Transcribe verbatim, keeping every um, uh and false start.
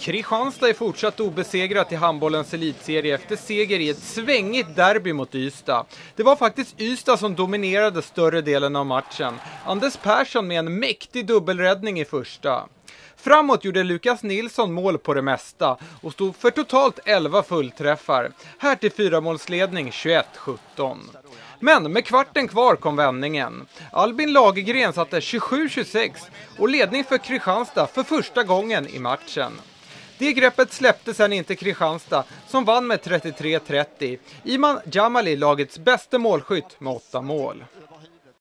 Kristianstad är fortsatt obesegrat i handbollens elitserie efter seger i ett svängigt derby mot Ystad. Det var faktiskt Ystad som dominerade större delen av matchen. Anders Persson med en mäktig dubbelräddning i första. Framåt gjorde Lukas Nilsson mål på det mesta och stod för totalt elva fullträffar. Här till fyramålsledning tjugoett sjutton. Men med kvarten kvar kom vändningen. Albin Lagergren satte tjugosju tjugosex och ledning för Kristianstad för första gången i matchen. Det greppet släppte sen inte Kristianstad som vann med trettiotre trettio. Iman Jamali lagets bästa målskytt med åtta mål.